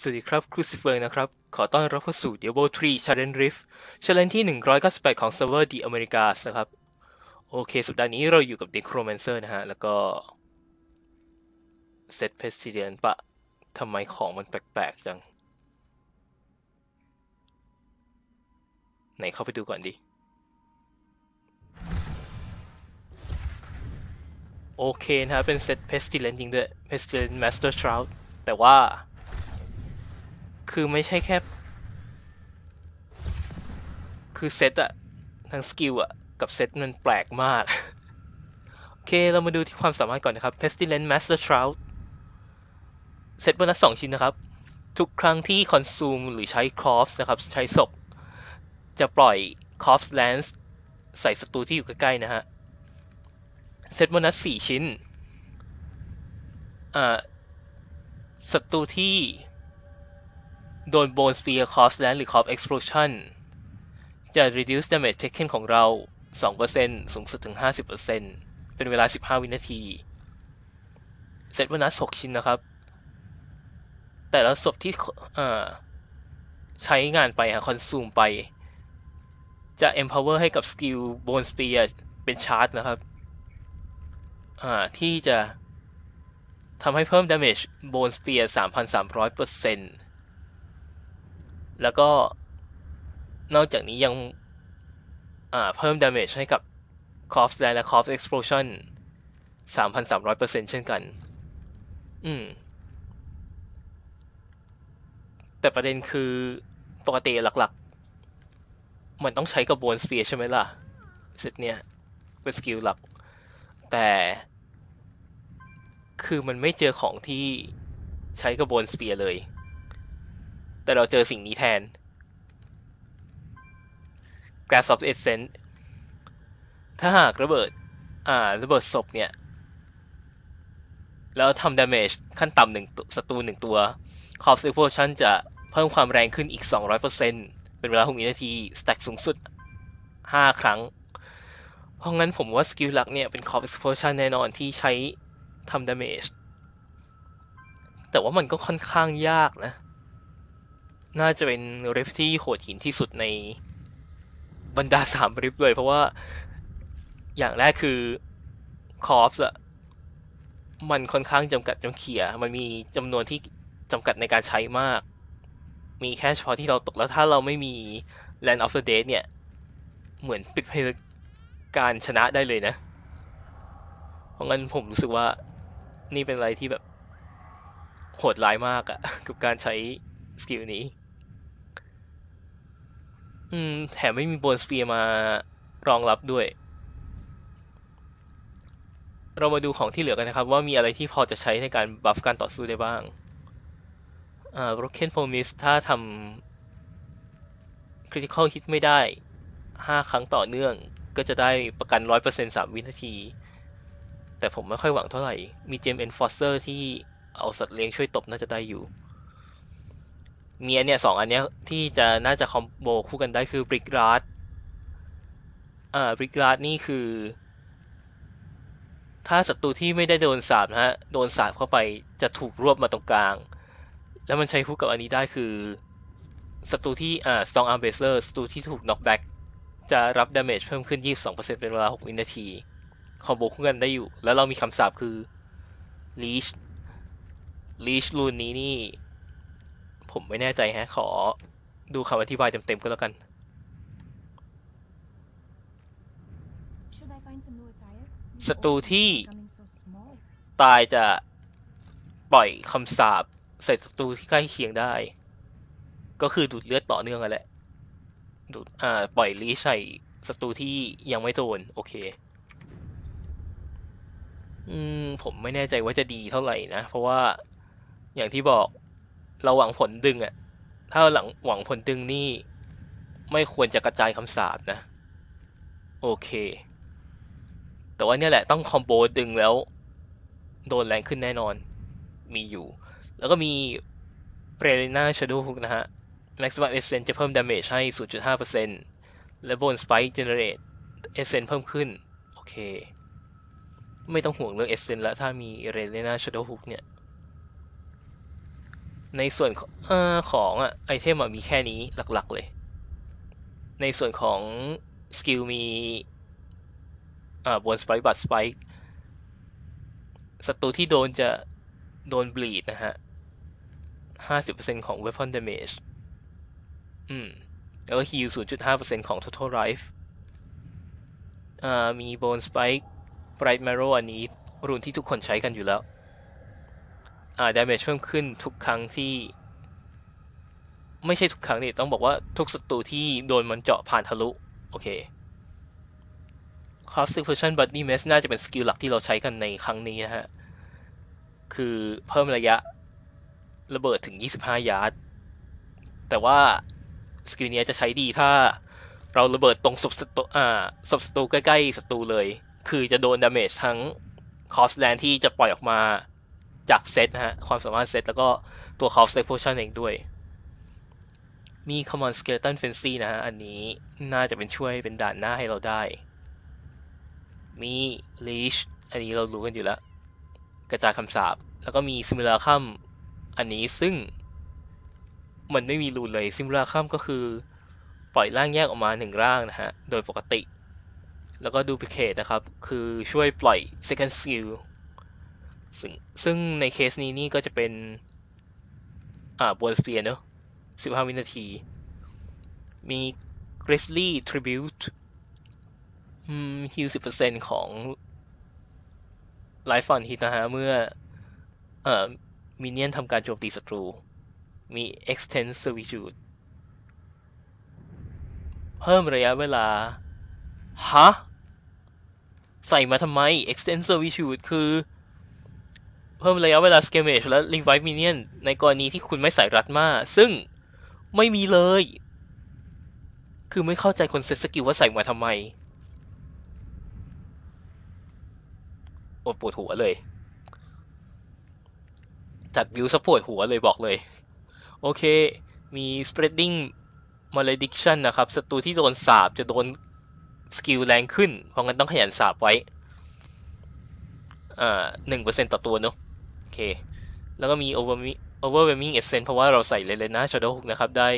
สวัสดีครับครูซิเฟิร์นะครับขอต้อนรับเข้าสู่ Diablo 3 Challenge Rift Challenge ที่198ของ Server The Americas นะครับโอเคสัปดาห์นี้เราอยู่กับ Necromancer นะฮะแล้วก็ Set Pestilence ปะทำไมของมันแปลกๆจังไหนเข้าไปดูก่อนดิโอเคนะฮะเป็น Set Pestilence จริงด้วย Pestilence Master Shroud แต่ว่าคือไม่ใช่แค่คือเซตอะทั้งสกิลอะกับเซตมันแปลกมากโอเคเรามาดูที่ความสามารถก่อนนะครับ Pestilence Master Shroud เซตโบนัส2ชิ้นนะครับทุกครั้งที่คอนซูมหรือใช้ครอฟส์นะครับใช้ศพจะปล่อยครอฟส์แลนส์ใส่ศัตรูที่อยู่ใกล้ๆนะฮะเซตโบนัส4ชิ้นศัตรูที่โดนโบนสเปียร์คอฟส์แลนส์หรือคอฟเอ็กซ์โพชันจะ reduce damage taken ของเรา 2% สูงสุดถึง 50% เป็นเวลา15วินาทีเซตโบนัส6ชิ้นนะครับแต่ละศพที่ใช้งานไปคอนซูมไปจะ empower ให้กับสกิล bone spear เป็นชาร์จนะครับที่จะทำให้เพิ่ม damage bone spear 3,300% แล้วก็นอกจากนี้ยังเพิ่ม damage ให้กับ Corpse Land และ Corpse Explosion 3,300% เช่นกันแต่ประเด็นคือปกติหลักๆมันต้องใช้กับ Bone Spear ใช่ไหมล่ะเซตเนี้ยเป็นสกิลหลักแต่คือมันไม่เจอของที่ใช้กับ Bone Spear เลยแต่เราเจอสิ่งนี้แทน Grasp of Essence ถ้าหากระเบิดศพเนี่ยแล้วทำ damage ขั้นต่ำศัตรู1ตัว Corpse Explosion จะเพิ่มความแรงขึ้นอีก 200% เป็นเวลา6วินาที stack สูงสุด5ครั้งเพราะงั้นผมว่าสกิลหลักเนี่ยเป็น Corpse Explosion แน่นอนที่ใช้ทำ damage แต่ว่ามันก็ค่อนข้างยากนะน่าจะเป็นริฟที่โหดหินที่สุดในบรรดา3ริฟเลยเพราะว่าอย่างแรกคือ Corpse อะมันค่อนข้างจำกัดจำเขี่ยมันมีจำนวนที่จำกัดในการใช้มากมีแค่เฉพาะที่เราตกแล้วถ้าเราไม่มี Land of the Dead เนี่ยเหมือนปิดการชนะได้เลยนะเพราะงั้นผมรู้สึกว่านี่เป็นอะไรที่แบบโหดร้ายมากอะกับการใช้สกิลนี้แถมไม่มีโบนสเปียร์มารองรับด้วยเรามาดูของที่เหลือกันนะครับว่ามีอะไรที่พอจะใช้ในการบัฟการต่อสู้ได้บ้างBroken Promise ถ้าทำ Critical Hit ไม่ได้5ครั้งต่อเนื่องก็จะได้ประกัน 100% 3 วินาทีแต่ผมไม่ค่อยหวังเท่าไหร่มี Gem Enforcer ที่เอาสัตว์เลี้ยงช่วยตบน่าจะได้อยู่มีอันเนี้ย2อันเนี้ยที่จะน่าจะคอมโบคู่กันได้คือ Brick Rad Brick Rad นี่คือถ้าศัตรูที่ไม่ได้โดนสาบนะฮะโดนสาบเข้าไปจะถูกรวบมาตรงกลางแล้วมันใช้คู่กับอันนี้ได้คือศัตรูที่Strong Arm Bracer ศัตรูที่ถูก Knockback จะรับ damage เพิ่มขึ้น 22% เป็นเวลา6วินาทีคอมโบคู่กันได้อยู่แล้วเรามีคำสาปคือ Leashรูนนี้นี่ผมไม่แน่ใจฮะขอดูคำอธิบายเต็มๆก็แล้วกันศัตรูที่ตายจะปล่อยคำสาปใส่ศัตรูที่ใกล้เคียงได้ก็คือดูดเลือดต่อเนื่องกันแหละดูดปล่อยลีชใส่ศัตรูที่ยังไม่โดนโอเคผมไม่แน่ใจว่าจะดีเท่าไหร่นะเพราะว่าอย่างที่บอกเราหวังผลดึงอะถ้าหวังผลดึงนี่ไม่ควรจะกระจายคำสาปนะโอเคแต่ว่าเนี่ยแหละต้องคอมโบดึงแล้วโดนแรงขึ้นแน่นอนมีอยู่แล้วก็มีเรเลน่าชาโดว์ฮุกนะฮะ Maximum Essence จะเพิ่ม damage ให้ 0.5% และ Bone Spike Generate Essence เพิ่มขึ้นโอเคไม่ต้องห่วงเรื่อง Essence แล้วถ้ามีเรเลน่าชาโดว์ฮุกเนี่ยในส่วนของไอเทมมีแค่นี้หลักๆเลยในส่วนของสกิลมีบนสไปค์บัตสไปค์ศัตรูที่โดนจะโดนบลีดนะฮะ 50% ของ weapon damage แล้วก็ heal 0.5% ของ total life มี bone spike bright marrow อันนี้รูนที่ทุกคนใช้กันอยู่แล้วdamage เพิ่มขึ้นทุกครั้งที่ไม่ใช่ทุกครั้งนี่ต้องบอกว่าทุกศัตรูที่โดนมันเจาะผ่านทะลุโอเค Caustic Fusion Body Mass น่าจะเป็นสกิลหลักที่เราใช้กันในครั้งนี้นะฮะคือเพิ่มระยะระเบิดถึง25 ยาร์ดแต่ว่าสกิลนี้จะใช้ดีถ้าเราระเบิดตรงศพศัตรูใกล้ๆศัตรูเลยคือจะโดนดาเมจทั้งคอสแลนที่จะปล่อยออกมาจากเซตนะฮะความสามารถเซตแล้วก็ตัว Caustic Fusion เองด้วยมี Common Skeleton Frenzy นะฮะอันนี้น่าจะเป็นช่วยเป็นด่านหน้าให้เราได้มี Leash อันนี้เรารู้กันอยู่แล้วกระจายคำสาปแล้วก็มี Simulacrum อันนี้ซึ่งมันไม่มีรูนเลย Simulacrum ก็คือปล่อยร่างแยกออกมา1ร่างนะฮะโดยปกติแล้วก็ Duplicate นะครับคือช่วยปล่อย Second Skill ซึ่งในเคสนี้นี่ก็จะเป็นBone Spear เนอะ15 วินาทีมี Grizzly Tribute heal 10% ของ Life on Hit นะฮะเมื่อมินเนี่ยนทำการโจมตีศัตรูมี Extend Servitude เพิ่มระยะเวลาใส่มาทำไม Extend Servitude คือเพิ่มระยะเวลา Skirmish และ Revive Minion ในกรณีที่คุณไม่ใส่รัดมาซึ่งไม่มีเลยคือไม่เข้าใจคนเซตสกิลว่าใส่มาทำไมปวดหัวเลยจัดบิวซะปวดหัวเลยบอกเลยโอเคมี Spreading Malediction นะครับศัตรูที่โดนสาบจะโดนสกิลแรงขึ้นเพราะงั้นต้องขยันสาบไว้1% ต่อตัวเนอะโอเคแล้วก็มี Overwhelming Essence เพราะว่าเราใส่เลยนะ Shadow Hook นะครับได้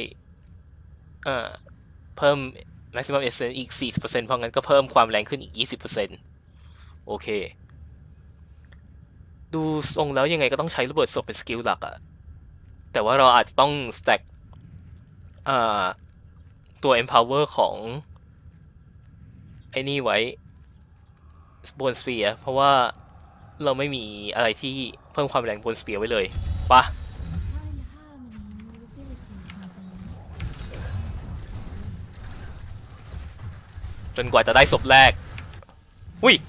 เพิ่ม Maximum Essence อีก 40% เพราะงั้นก็เพิ่มความแรงขึ้นอีก 20% โอเคดูทรงแล้วยังไงก็ต้องใช้ระเบิดศพเป็นสกิลหลักอะแต่ว่าเราอาจจะต้อง stack ตัว empower ของไอ้นี่ไว้ Bone Spear เพราะว่าเราไม่มีอะไรที่เพิ่มความแรง Bone Spear ไว้เลยปะจนกว่าจะได้ศพแรกอุ้ย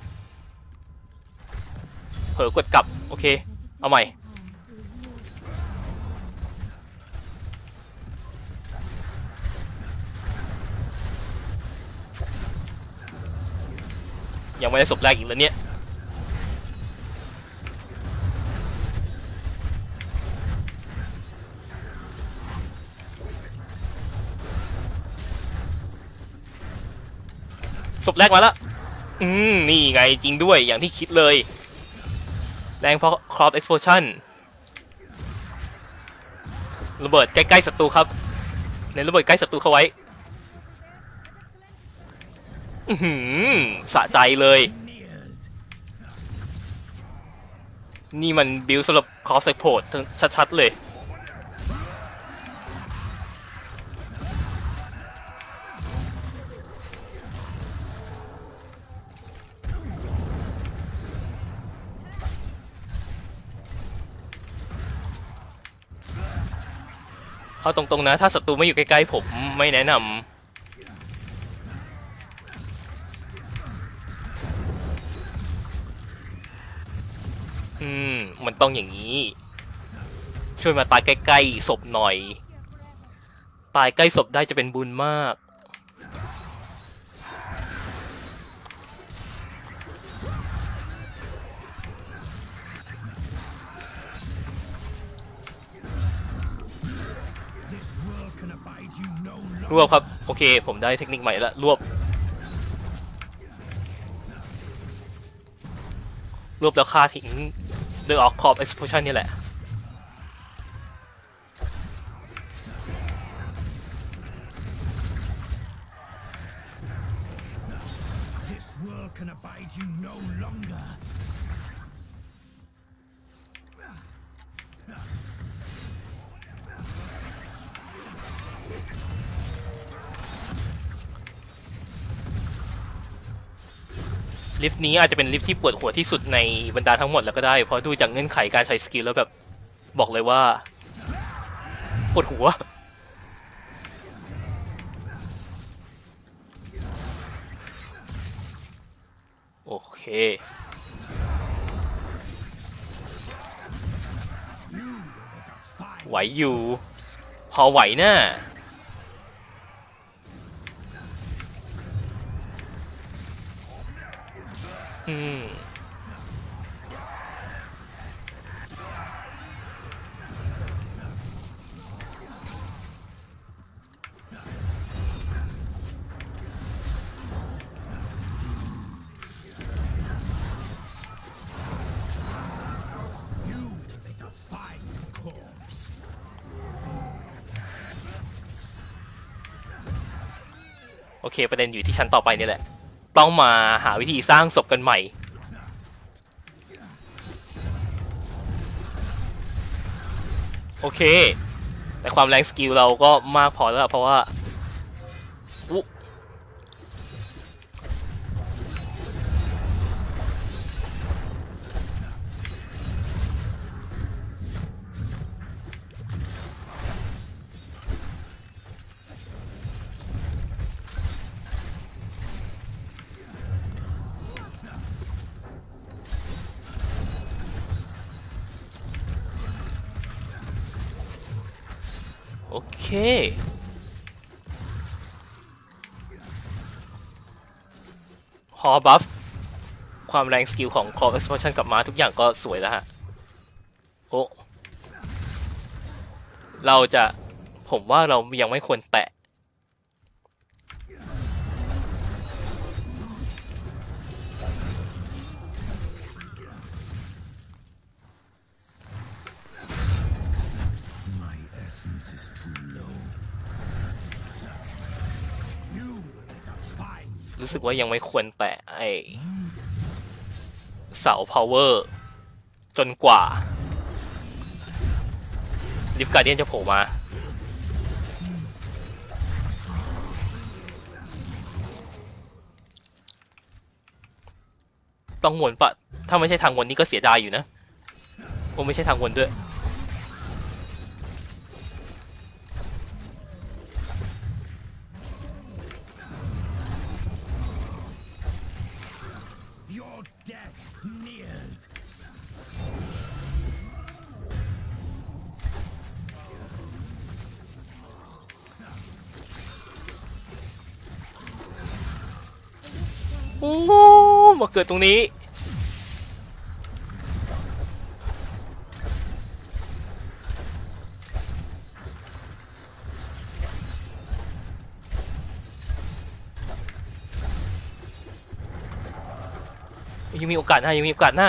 เผลอกดกลับโอเคเอาใหม่ยังไม่ได้ศพแรกอีกแล้วเนี่ยศพแรกมาแล้วนี่ไงจริงด้วยอย่างที่คิดเลยแรงเพราะ Crop Explosion ระเบิดใกล้ๆศัตรูครับในระเบิดใกล้ศัตรูเข้าไว้สะใจเลยนี่มันบิลสำหรับ Crop Support ชัดๆเลยเอาตรงๆนะถ้าศัตรูไม่อยู่ใกล้ๆผมไม่แนะนำมันต้องอย่างนี้ช่วยมาตายใกล้ๆศพหน่อยตายใกล้ศพได้จะเป็นบุญมากรวบครับโอเคผมได้เทคนิคใหม่แล้วรวบแล้วฆ่าทิ้งโดยออก Crop Explosion นี่แหละลิฟต์นี้อาจจะเป็นลิฟต์ที่ปวดหัวที่สุดในบรรดาทั้งหมดแล้วก็ได้เพราะดูจากเงื่อนไขการใช้สกิลแล้วแบบบอกเลยว่าปวดหัวโอเคไหวอยู่พอไหวน่ะโอเคประเด็นอยู่ที่ชั้นต่อไปนี่แหละต้องมาหาวิธีสร้างศพกันใหม่โอเคแต่ความแรงสกิลเราก็มากพอแล้วเพราะว่าโอเคพอบัฟความแรงสกิลของ Core Explosion กลับมาทุกอย่างก็สวยแล้วฮะโอ้เราจะผมว่าเรายังไม่ควรแตะรู้สึกว่ายังไม่ควรแตะไอเสา power จนกว่าลิฟต์การเดียนจะโผล่มาต้องวนปะถ้าไม่ใช่ทางวนนี้ก็เสียดายอยู่นะโอ้ไม่ใช่ทางวนด้วยโอ้มาเกิดตรงนี้ยังมีโอกาสหน้ายังมีโอกาสหน้า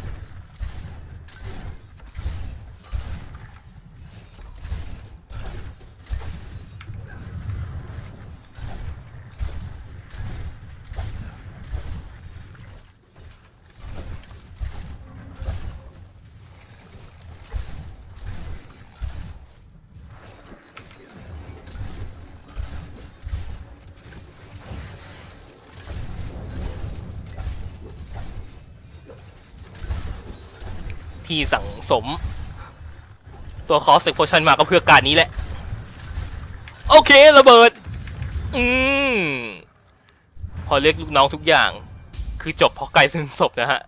ที่สั่งสมตัวคอสเซ็กโพชั่นมาก็เพื่อการนี้แหละโอเคระเบิดพอเรียกลูกน้องทุกอย่างคือจบเพราะไกลซึ่งศพนะฮะ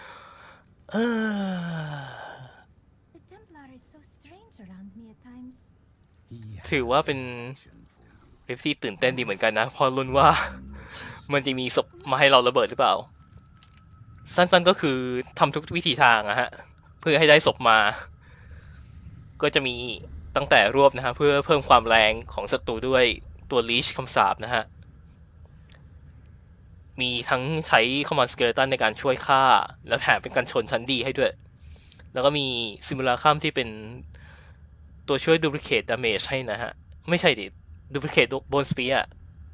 ถือว่าเป็นเรฟที่ตื่นเต้นดีเหมือนกันนะพอลุ้นว่ามันจะมีศพมาให้เราระเบิดหรือเปล่าสั้นๆก็คือทำทุกวิธีทางนะฮะเพื่อให้ได้ศพมาก็จะมีตั้งแต่รวบนะฮะเพื่อเพิ่มความแรงของศัตรูด้วยตัวลีชคำสาปนะฮะมีทั้งใช้คอมมานด์สเกเลตันในการช่วยฆ่าและแถมเป็นการชนชั้นดีให้ด้วยแล้วก็มีซิมูลาคัมที่เป็นตัวช่วยดูพลิเคทดาเมจให้นะฮะไม่ใช่ดิดูพลิเคทโบนสเปียร์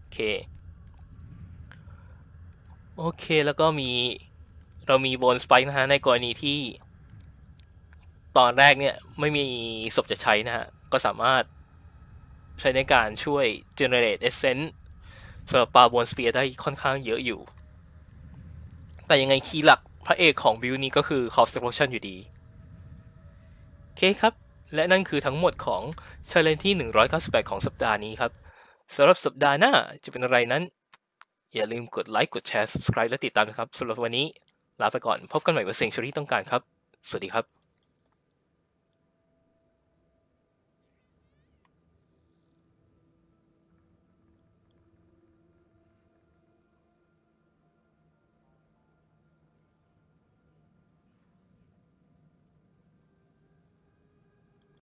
โอเคแล้วก็มีเรามีโบนสไปค์นะฮะในกรณีที่ตอนแรกเนี่ยไม่มีศพจะใช้นะฮะก็สามารถใช้ในการช่วย generate essence สำหรับปาโบนสเปียร์ได้ค่อนข้างเยอะอยู่แต่ยังไงคีย์หลักพระเอกของบิลนี้ก็คือ Corpse Explosion อยู่ดีโอเคครับและนั่นคือทั้งหมดของ Challenge ที่198ของสัปดาห์นี้ครับสำหรับสัปดาห์หน้าจะเป็นอะไรนั้นอย่าลืมกดไลค์กดแชร์ Subscribe และติดตามนะครับสำหรับวันนี้ลาไปก่อนพบกันใหม่กับสิ่งที่ต้องการครับสวัสดีครับ